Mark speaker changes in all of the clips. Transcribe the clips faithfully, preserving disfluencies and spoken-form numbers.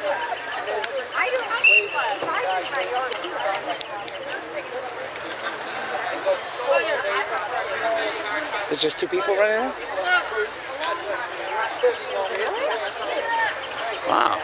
Speaker 1: I do. I do my yard too.
Speaker 2: There's just two people running now? Wow.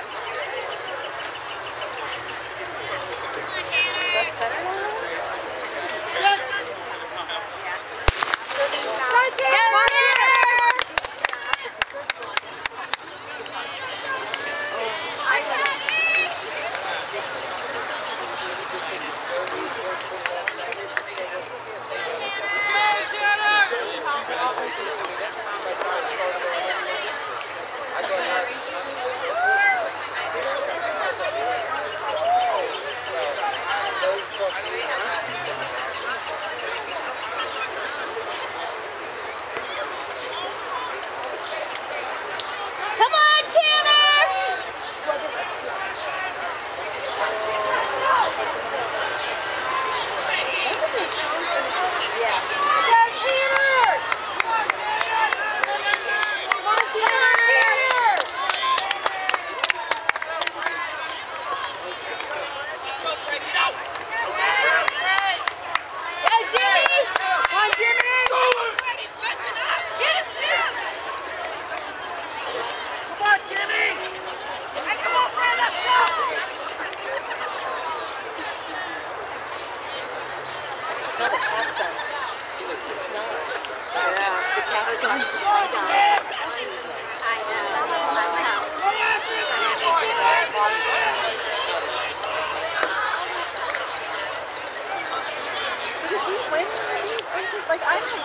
Speaker 1: Like I don't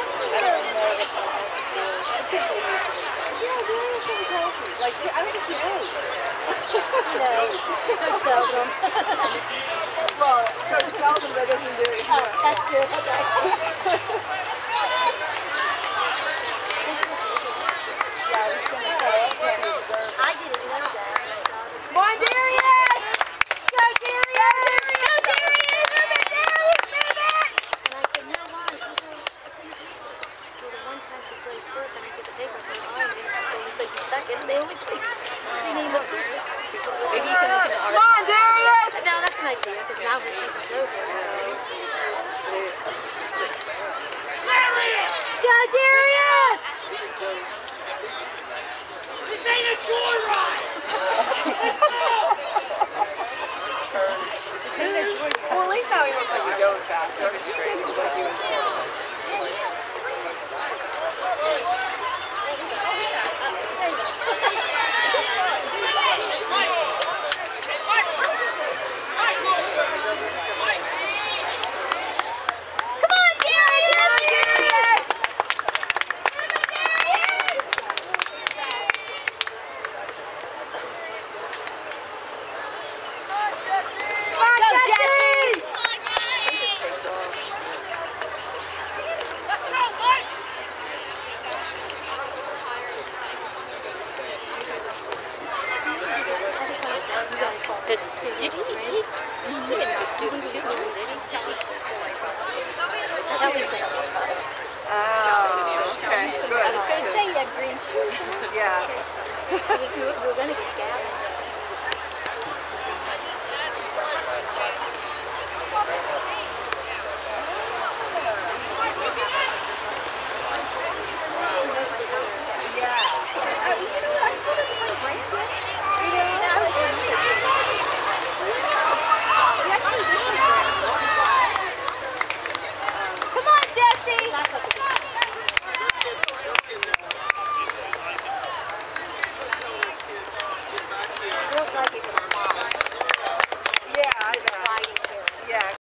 Speaker 1: Like, I don't think he knows. He knows. Coach tells him. Well, Coach tells him that doesn't do it. Oh, that's true. Okay. I didn't know that. Come on, Darius! Go, Darius! Go, Darius! Move it, Darius! Move it! And I said, no, why? She said, it's in the paper. Well, the one time she plays first, I didn't get the paper, so I didn't. So he plays in second, and they only place. They name the first place. Maybe you can look at the article. Come on, Darius! No, that's an idea, because now the season's over, so. Darius! Go, Darius! This ain't a joyride! Well, at least now he looks like he's going fast. Going straight. Like he was Did he? He didn't just do the two, did he? That was it. Oh, okay, good. I was going to say you had green shoes. Yeah. We were going to get Gavin.